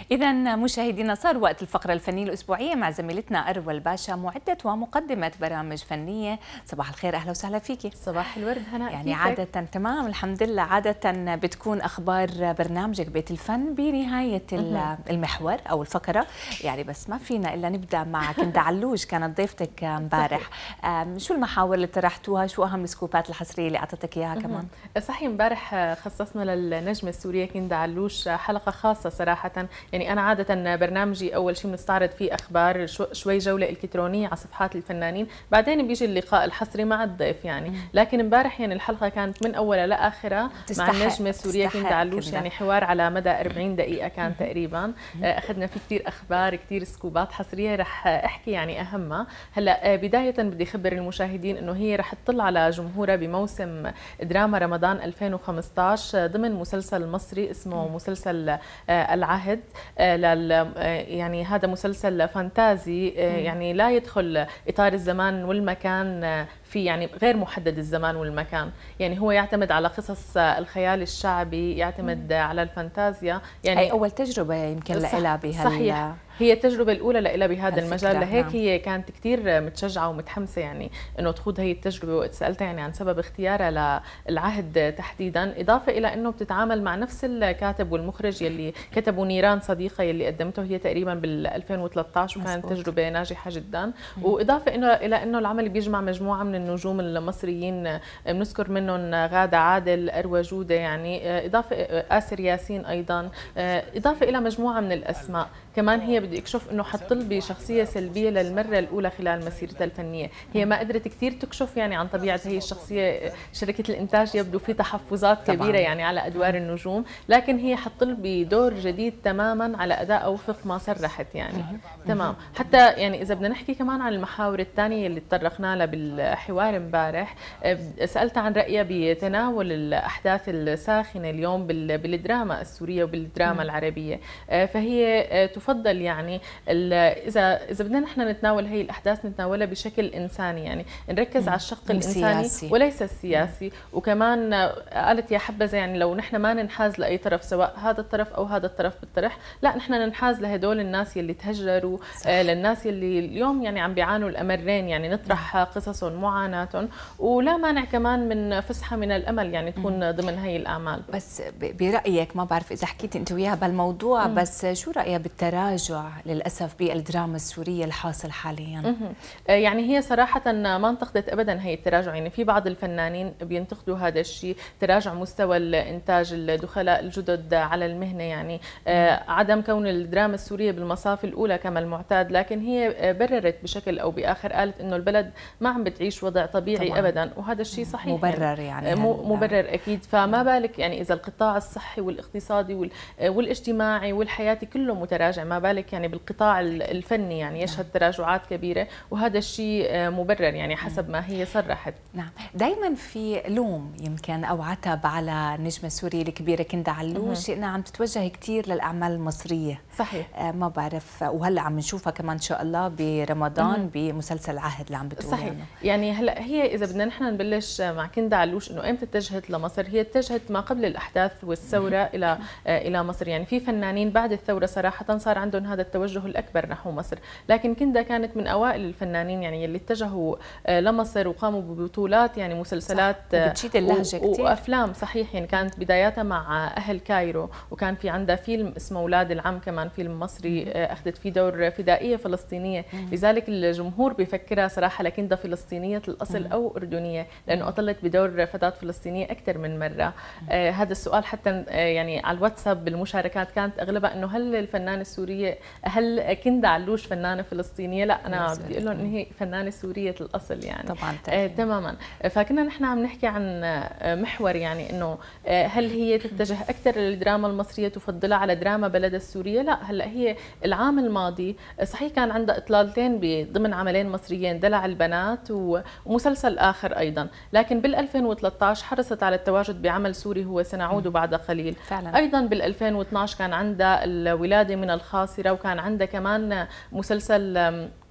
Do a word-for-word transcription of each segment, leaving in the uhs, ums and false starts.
إذا مشاهدينا صار وقت الفقرة الفنية الأسبوعية مع زميلتنا أروى الباشا، معدة ومقدمة برامج فنية. صباح الخير، أهلا وسهلا فيكي. صباح الورد هناء. يعني كيفك؟ عادة تمام الحمد لله، عادة بتكون أخبار برنامجك بيت الفن بنهاية المحور أو الفقرة يعني، بس ما فينا إلا نبدأ مع كندا علوش، كانت ضيفتك امبارح. شو المحاور اللي طرحتوها؟ شو أهم السكوبات الحصرية اللي أعطتك إياها كمان؟ صحيح امبارح خصصنا للنجمة السورية كندا علوش حلقة خاصة صراحة. يعني أنا عادة برنامجي أول شيء بنستعرض فيه أخبار، شوي جولة إلكترونية على صفحات الفنانين، بعدين بيجي اللقاء الحصري مع الضيف يعني. لكن امبارح يعني الحلقة كانت من أولها لآخرها مع النجمة السورية كندا علوش كندا. يعني حوار على مدى أربعين دقيقة كان تقريبا. أخذنا فيه كثير أخبار، كثير سكوبات حصرية، رح أحكي يعني أهمها. هلا بداية بدي أخبر المشاهدين إنه هي رح تطل على جمهورها بموسم دراما رمضان ألفين وخمسة عشر ضمن مسلسل مصري اسمه مسلسل العهد. يعني هذا مسلسل فانتازي يعني لا يدخل إطار الزمان والمكان، في يعني غير محدد الزمان والمكان، يعني هو يعتمد على قصص الخيال الشعبي، يعتمد على الفانتازيا. يعني هي أول تجربة يمكن لها بهال صحيح، هي التجربة الأولى لها بهذا المجال، لهيك نعم. هي كانت كثير متشجعة ومتحمسة يعني إنه تخوض هي التجربة. وقت سألتها يعني عن سبب اختيارها للعهد تحديدا، إضافة إلى إنه بتتعامل مع نفس الكاتب والمخرج يلي كتبوا نيران صديقة يلي قدمته هي تقريبا بال ألفين وثلاثة عشر، وكانت تجربة ناجحة جدا. مم. وإضافة إنه إلى إنه العمل بيجمع مجموعة من النجوم المصريين، بنذكر منهم غادة عادل، أروى جودة، يعني إضافة آسر ياسين أيضا، إضافة إلى مجموعة من الأسماء. كمان هي بدي اكشف انه حتطل بشخصيه سلبيه للمره الاولى خلال مسيرتها الفنيه، هي ما قدرت كثير تكشف يعني عن طبيعه هي الشخصيه. شركه الانتاج يبدو في تحفظات كبيره طبعاً. يعني على ادوار النجوم، لكن هي حتطل بدور جديد تماما على اداء وفق ما صرحت يعني. تمام. حتى يعني اذا بدنا نحكي كمان عن المحاور الثانيه اللي تطرقنا لها بالحوار امبارح، سالتها عن رايها بتناول الاحداث الساخنه اليوم بالدراما السوريه وبالدراما العربيه. فهي تفضل يعني اذا اذا بدنا نحن نتناول هي الاحداث نتناولها بشكل انساني، يعني نركز على الشق الانساني سياسي. وليس السياسي. مم. وكمان قالت يا حبذا يعني لو نحن ما ننحاز لاي طرف، سواء هذا الطرف او هذا الطرف بالطرح، لا نحن ننحاز لهدول الناس يلي تهجروا، آه للناس يلي اليوم يعني عم بيعانوا الامرين، يعني نطرح مم. قصصهم معاناتهم، ولا مانع كمان من فسحه من الامل يعني تكون مم. ضمن هي الاعمال. بس برايك، ما بعرف اذا حكيت انت وياها بالموضوع، مم. بس شو رايها بالتراجع للأسف بالدراما السورية الحاصل حاليا؟ يعني هي صراحة ما انتقدت أبدا هي التراجع، يعني في بعض الفنانين بينتقدوا هذا الشيء، تراجع مستوى الإنتاج، الدخلاء الجدد على المهنة، يعني عدم كون الدراما السورية بالمصاف الأولى كما المعتاد. لكن هي بررت بشكل أو بآخر، قالت إنه البلد ما عم بتعيش وضع طبيعي طبعاً. أبدا، وهذا الشيء صحيح مبرر يعني, يعني مبرر أكيد. فما بالك يعني إذا القطاع الصحي والاقتصادي والاجتماعي والحياتي كله متراجع، ما بالك يعني بالقطاع الفني يعني يشهد تراجعات كبيرة، وهذا الشيء مبرر يعني حسب ما هي صرحت. نعم، دائما في لوم يمكن او عتب على النجمة السورية الكبيرة كندا علوش انها عم تتوجه كثير للاعمال المصرية. صحيح. آه ما بعرف، وهلا عم نشوفها كمان ان شاء الله برمضان بمسلسل عهد اللي عم بتقولي. صحيح. يعني هلا هي اذا بدنا نحن نبلش مع كندا علوش انه امتى اتجهت لمصر، هي اتجهت ما قبل الاحداث والثورة الى آه الى مصر. يعني في فنانين بعد الثورة صراحة صار عندهم هذا التوجه الأكبر نحو مصر، لكن كندا كانت من أوائل الفنانين يعني اللي اتجهوا لمصر وقاموا ببطولات يعني مسلسلات بتشيد اللهجة كتير وأفلام. صحيح. يعني كانت بداياتها مع أهل كايرو، وكان في عندها فيلم اسمه أولاد العم كمان، فيلم مصري أخذت فيه دور فدائية فلسطينية. لذلك الجمهور بفكرها صراحة لكندا فلسطينية الأصل أو أردنية، لأنه أطلت بدور فتاة فلسطينية أكثر من مرة. آه هذا السؤال حتى يعني على الواتساب بالمشاركات كانت أغلبها إنه هل الفنانة السورية، هل كندا علوش فنانة فلسطينية؟ لا، أنا بدي أقول لهم إن هي فنانة سورية الأصل يعني. طبعا آه تماما. فكنا نحن عم نحكي عن محور يعني إنه هل هي تتجه أكثر للدراما المصرية تفضلها على دراما بلدها السورية؟ لا، هلا هي العام الماضي صحيح كان عندها إطلالتين ضمن عملين مصريين، دلع البنات ومسلسل آخر أيضا، لكن بال ألفين وثلاثة عشر حرصت على التواجد بعمل سوري هو سنعود بعد قليل. فعلا. أيضا بال ألفين واثنعش كان عندها الولادة من الخاصرة، وكان عندها كمان مسلسل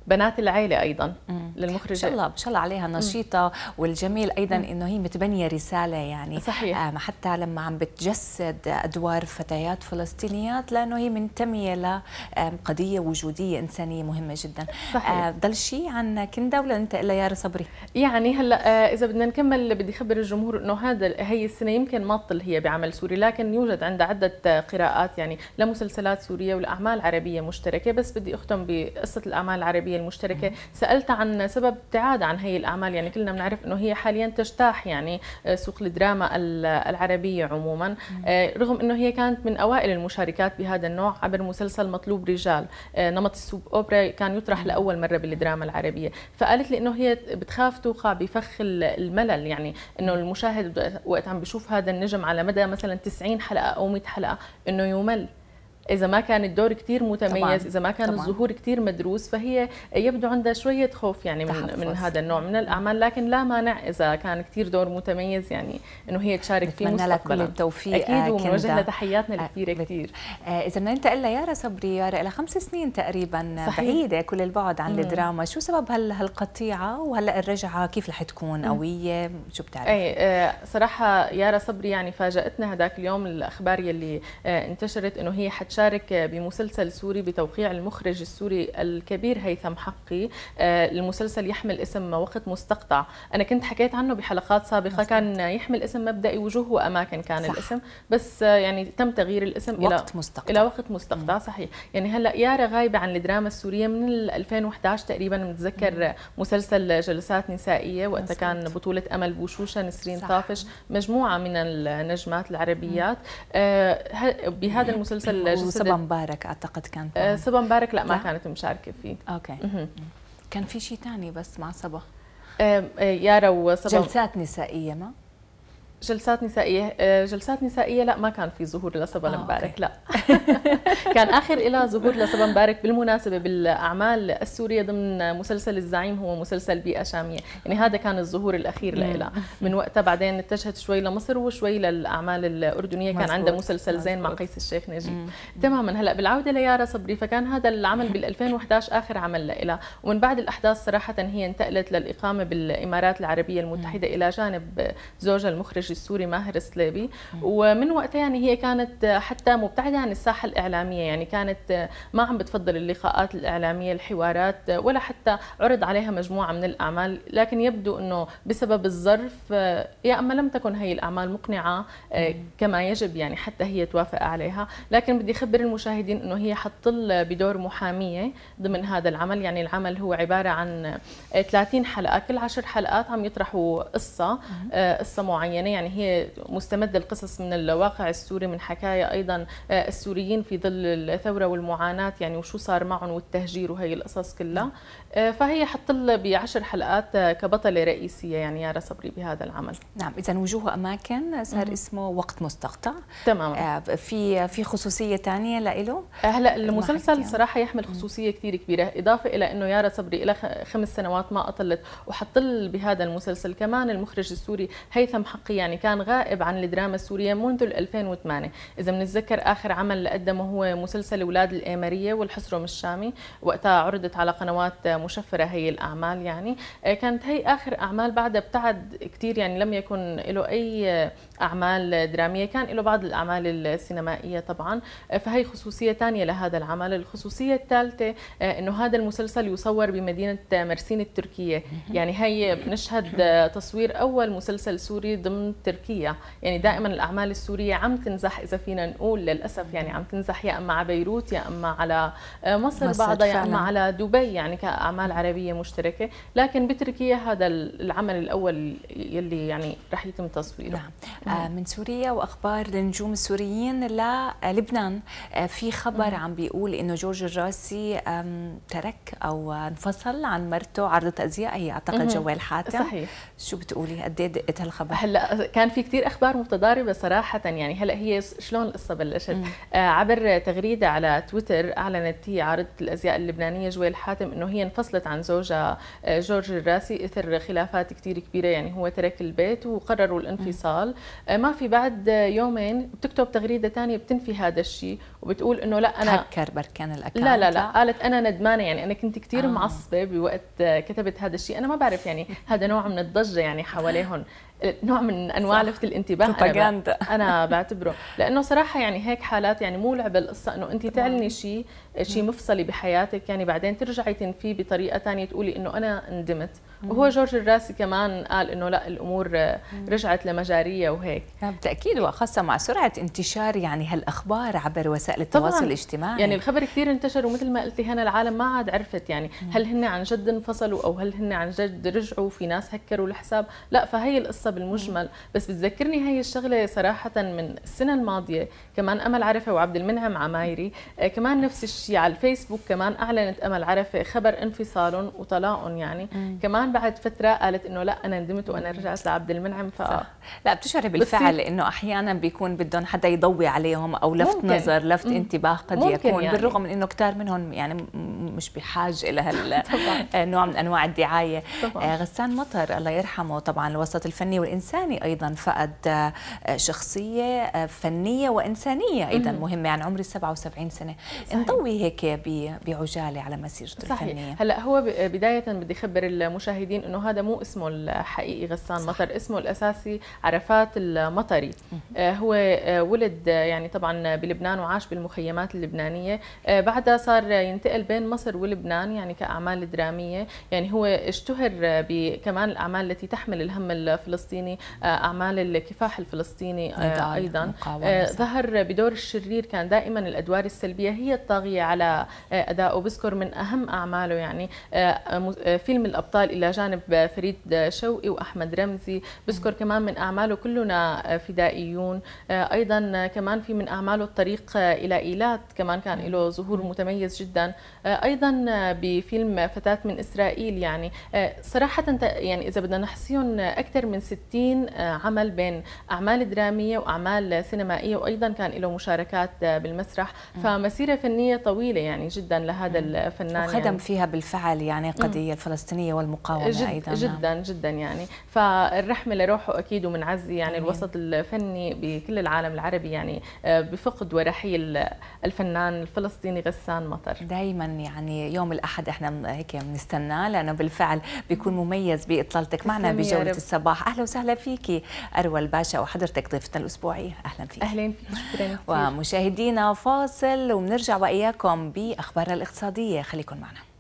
بنات العيله ايضا للمخرجه. ان شاء الله ان شاء الله عليها نشيطه. والجميل ايضا انه هي متبنيه رساله يعني صحيح. آه حتى لما عم بتجسد ادوار فتيات فلسطينيات لانه هي منتميه لقضيه وجوديه انسانيه مهمه جدا. صحيح. آه ضل شيء عن كندا ولا انت الا يارا صبري؟ يعني هلا آه اذا بدنا نكمل بدي اخبر الجمهور انه هذا هي السنه يمكن ما تطل هي بعمل سوري، لكن يوجد عندها عده قراءات يعني لمسلسلات سوريه والاعمال عربيه مشتركه. بس بدي اختم بقصه الاعمال العربيه المشتركه. سالت عن سبب ابتعاد عن هي الاعمال، يعني كلنا بنعرف انه هي حاليا تجتاح يعني سوق الدراما العربيه عموما، رغم انه هي كانت من اوائل المشاركات بهذا النوع عبر مسلسل مطلوب رجال، نمط السوب اوبرا كان يطرح لاول مره بالدراما العربيه. فقالت لي انه هي بتخاف توقع بفخ الملل، يعني انه المشاهد وقت عم بيشوف هذا النجم على مدى مثلا تسعين حلقه او مئة حلقه انه يمل إذا ما كان الدور كتير متميز، طبعاً. إذا ما كان طبعاً. الظهور كتير مدروس. فهي يبدو عندها شوية خوف يعني من, من هذا النوع من الأعمال، لكن لا مانع إذا كان كتير دور متميز يعني إنه هي تشارك فيه مستقبلا. نتمنى لها كل التوفيق. أكيد ومنوجه لها تحياتنا الكثيرة كثير. إذا بدنا ننتقل ليارا صبري، يارا لها خمس سنين تقريبا صحيح. بعيدة كل البعد عن مم. الدراما، شو سبب هالقطيعة وهلا الرجعة كيف رح تكون قوية؟ شو بتعرف؟ أي آه صراحة يارا صبري يعني فاجأتنا هذاك اليوم الأخبار يلي آه انتشرت إنه هي حتشارك بمسلسل مسلسل سوري بتوقيع المخرج السوري الكبير هيثم حقي. المسلسل يحمل اسم وقت مستقطع. أنا كنت حكيت عنه بحلقات سابقة. كان يحمل اسم مبدئي وجوه وأماكن كان صح. الاسم، بس يعني تم تغيير الاسم وقت إلى مستقطع. إلى وقت مستقطع. مم. صحيح. يعني هلا يارا غايبة عن الدراما السورية من ألفين وإحدى عشر تقريبا. بنتذكر مسلسل جلسات نسائية وقتها كان بطولة أمل بوشوشة، نسرين صح. طافش، مجموعة من النجمات العربيات. آه بهذا المسلسل وصبا مبارك اعتقد كان أه صبا مبارك لا, لا ما كانت مشاركه فيه. اوكي. مه. كان في شيء ثاني بس مع صبا. أه يارا وصبا جلسات نسائيه. ما جلسات نسائيه جلسات نسائيه لا ما كان في ظهور لصبا آه مبارك. لا كان اخر إلى ظهور لصبا مبارك بالمناسبه بالاعمال السوريه ضمن مسلسل الزعيم، هو مسلسل بيئه شاميه. يعني هذا كان الظهور الاخير لها. من وقتها بعدين اتجهت شوي لمصر وشوي للاعمال الاردنيه. كان عندها مسلسل زين مع قيس الشيخ نجيب. تماما. هلا بالعوده ليارا صبري، فكان هذا العمل بال ألفين وإحدى عشر اخر عمل لها، ومن بعد الاحداث صراحه هي انتقلت للاقامه بالامارات العربيه المتحده الى جانب زوجها المخرج السوري ماهر سليبي. ومن وقتها يعني هي كانت حتى مبتعده عن الساحه الاعلاميه، يعني كانت ما عم بتفضل اللقاءات الاعلاميه، الحوارات، ولا حتى عرض عليها مجموعه من الاعمال. لكن يبدو انه بسبب الظرف يا اما لم تكن هي الاعمال مقنعه كما يجب يعني حتى هي توافق عليها. لكن بدي اخبر المشاهدين انه هي حتطل بدور محاميه ضمن هذا العمل. يعني العمل هو عباره عن ثلاثين حلقه، كل عشر حلقات عم يطرحوا قصه قصه معينه. يعني هي مستمده القصص من الواقع السوري، من حكايه ايضا السوريين في ظل الثوره والمعاناه يعني وشو صار معهم والتهجير وهي القصص كلها. فهي حتطل بعشر حلقات كبطله رئيسيه يعني يارا صبري بهذا العمل. نعم. اذا وجوه اماكن صار اسمه وقت مستقطع. تماما. في في خصوصيه ثانيه له؟ هلا المسلسل صراحه يحمل خصوصيه كثير كبيره، اضافه الى انه يارا صبري لها خمس سنوات ما اطلت وحتطل بهذا المسلسل. كمان المخرج السوري هيثم حقي يعني كان غائب عن الدراما السوريه منذ ألفين وثمانية. اذا بنتذكر اخر عمل قدمه هو مسلسل اولاد الاماريه والحصرم الشامي، وقتها عرضت على قنوات مشفره هي الاعمال. يعني كانت هي اخر اعمال، بعدها ابتعد كثير يعني لم يكن له اي اعمال دراميه. كان له بعض الاعمال السينمائيه طبعا. فهي خصوصيه ثانيه لهذا العمل. الخصوصيه الثالثه انه هذا المسلسل يصور بمدينه مرسين التركيه. يعني هي بنشهد تصوير اول مسلسل سوري ضمن تركيا. يعني دائما الاعمال السوريه عم تنزح اذا فينا نقول للاسف، يعني عم تنزح يا اما على بيروت يا اما على مصر, مصر بعضها يا اما على دبي يعني كاعمال عربيه مشتركه. لكن بتركيا هذا العمل الاول يلي يعني رح يتم تصويره. نعم. آه من سوريا واخبار النجوم السوريين للبنان. آه في خبر عم بيقول انه جورج الراسي ترك او انفصل عن مرته عرضة ازياء، هي اعتقد جوال حاتم. صحيح. شو بتقولي؟ قد ايه دقت هالخبر؟ هلا كان في كثير اخبار متضاربه صراحه يعني. هلا هي شلون القصه بلشت؟ آه عبر تغريده على تويتر اعلنت هي عارضه الازياء اللبنانيه جويل حاتم انه هي انفصلت عن زوجها آه جورج الراسي اثر خلافات كثير كبيره، يعني هو ترك البيت وقرروا الانفصال. آه ما في بعد يومين بتكتب تغريده ثانيه بتنفي هذا الشيء وبتقول انه لا انا هكر بركان الاكونت. لا لا لا قالت انا ندمانه، يعني انا كنت كثير آه. معصبه بوقت كتبت هذا الشيء. انا ما بعرف يعني هذا نوع من الضجه يعني حواليهم، نوع من انواع لفت الانتباه. انا, أنا بعتبره لانه صراحه يعني هيك حالات يعني مو لعبه القصه انه انت تعلني شيء شيء مفصلي بحياتك يعني بعدين ترجعي تنفيه بطريقه ثانيه تقولي انه انا ندمت. وهو جورج الراسي كمان قال انه لا الامور رجعت لمجاريها وهيك. بالتاكيد، وخاصه مع سرعه انتشار يعني هالاخبار عبر وسائل التواصل الاجتماعي. يعني الخبر كثير انتشر ومثل ما قلتي هنا العالم ما عاد عرفت يعني هل هن عن جد انفصلوا او هل هن عن جد رجعوا، في ناس هكروا الحساب، لا فهي القصه بالمجمل. بس بتذكرني هي الشغله صراحه من السنه الماضيه كمان امل عرفه وعبد المنعم عمايري آه كمان نفس الشيء على الفيسبوك، كمان اعلنت امل عرفه خبر انفصالهم وطلاقهم يعني. مم. كمان بعد فتره قالت انه لا انا ندمت وانا رجعت لعبد المنعم. ف صح. لا بتشعري بالفعل انه احيانا بيكون بدهم حدا يضوي عليهم او لفت ممكن. نظر لفت مم. انتباه قد يكون يعني. بالرغم من انه كثار منهم يعني مش بحاجه الى هالنوع من انواع الدعايه. طبعا. غسان مطر الله يرحمه طبعا الوسط الفني والانساني ايضا فقد شخصيه فنيه وانسانيه ايضا مم. مهمه، يعني عمري سبعة وسبعين سنه. نضوي هيك بعجاله على مسيرته صحيح. الفنيه. هلا هو بدايه بدي اخبر المشاهدين انه هذا مو اسمه الحقيقي غسان صح. مطر، اسمه الاساسي عرفات المطري. آه هو آه ولد يعني طبعا بلبنان وعاش بالمخيمات اللبنانيه، آه بعدها صار ينتقل بين مصر ولبنان يعني كاعمال دراميه. يعني هو اشتهر بكمان الاعمال التي تحمل الهم الفلسطيني، آه اعمال الكفاح الفلسطيني آه ايضا. آه ظهر بدور الشرير، كان دائما الادوار السلبيه هي الطاغيه على آه ادائه. بذكر من اهم اعماله يعني آه فيلم الابطال الى جانب فريد شوقي واحمد رمزي. بذكر كمان من اعماله كلنا فدائيون. ايضا كمان في من اعماله الطريق الى ايلات كمان كان له ظهور متميز جدا. ايضا بفيلم فتاة من اسرائيل. يعني صراحه يعني اذا بدنا نحصيهم اكثر من ستين عمل بين اعمال دراميه واعمال سينمائيه، وايضا كان له مشاركات بالمسرح. فمسيره فنيه طويله يعني جدا لهذا الفنان، وخدم يعني فيها بالفعل يعني القضيه الفلسطينيه والمقاومه جد ايضا. جدا جدا يعني. فالرحمه لروحه اكيد ومن عزي يعني الوسط الفني بكل العالم العربي يعني بفقد ورحيل الفنان الفلسطيني غسان مطر. دائما يعني يوم الاحد احنا هيك بنستناه لانه بالفعل بيكون مميز باطلالتك معنا بجوله الصباح. اهلا وسهلا فيكي اروى الباشا وحضرتك ضيفتنا الاسبوعيه. اهلا فيك. اهلا فيك، شكرا. ومشاهدينا فاصل وبنرجع واياكم باخبارنا الاقتصاديه، خليكم معنا.